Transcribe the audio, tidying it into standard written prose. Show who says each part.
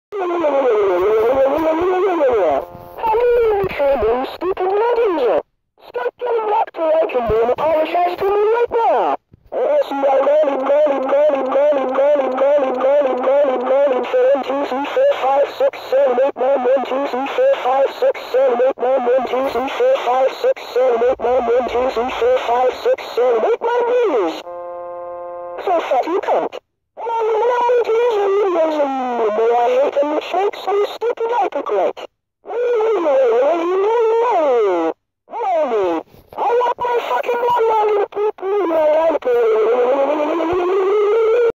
Speaker 1: How do you you stupid messenger? Stop getting back to like and apologize to me right now. Yes, you are money, 7 2 3 4 5 6 7 8 9 1 2 3 4 5 6 7 8 9 1 2 3 4 5 6 7 8 9 1 2 3 4 5 6 7 8 9 years. So fat you cunt. And I'm allowed to use your videos and I hate them, which makes me stupid hypocrite.